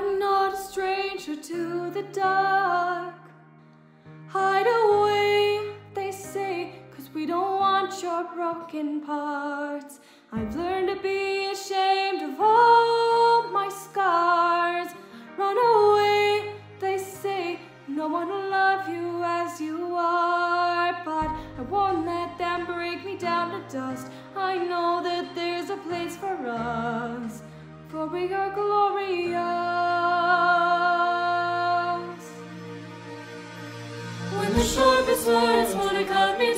I'm not a stranger to the dark. Hide away, they say, 'cause we don't want your broken parts. I've learned to be ashamed of all my scars. Run away, they say, no one will love you as you are. But I won't let them break me down to dust. I know that there's a place for us, for we are glorious. When the sharpest words wanna cut me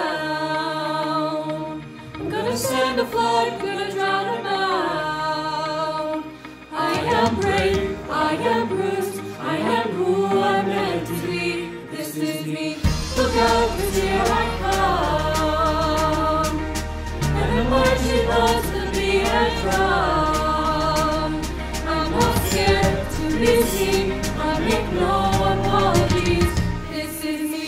down, I'm gonna send a flood, gonna drown them out. I am brave, I am bruised, I am who I'm meant to be. This is me. Look out, 'cause here I come, and I'm marching on to the beat and drum. I'm not scared to be seen, I make no apologies. This is me.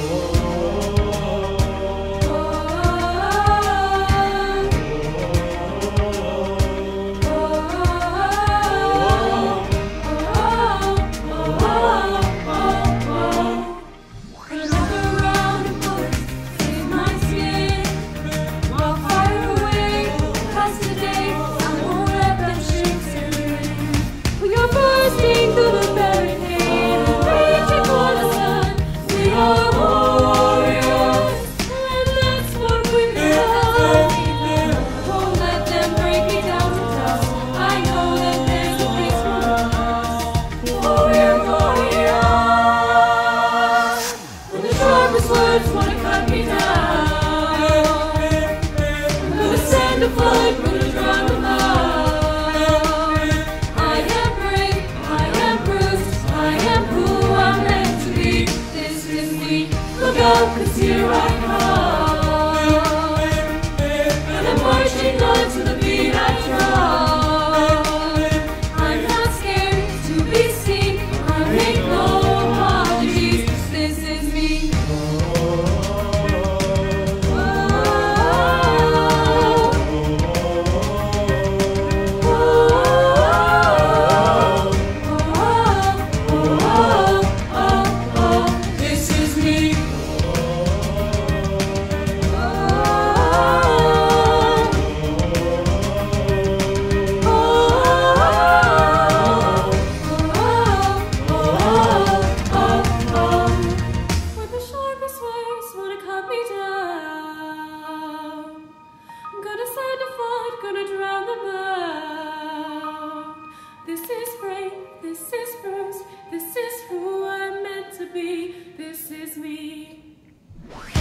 Cause here I come, and I'm marching on to the beat I drum. I'm not scared to be seen, I make no apologies. This is me. This is me. This is brave, this is bruised, this is who I'm meant to be, this is me.